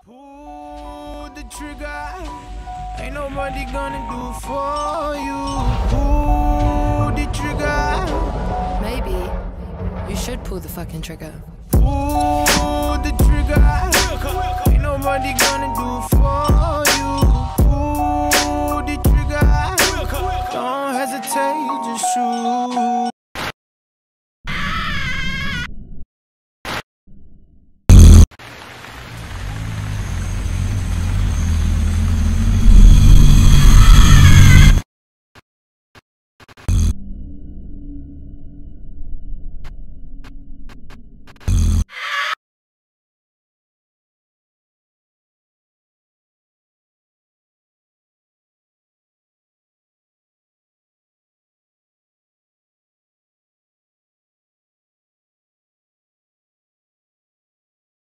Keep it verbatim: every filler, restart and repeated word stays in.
Pull the trigger, ain't nobody gonna do for you. Pull the trigger. Maybe you should pull the fucking trigger. Pull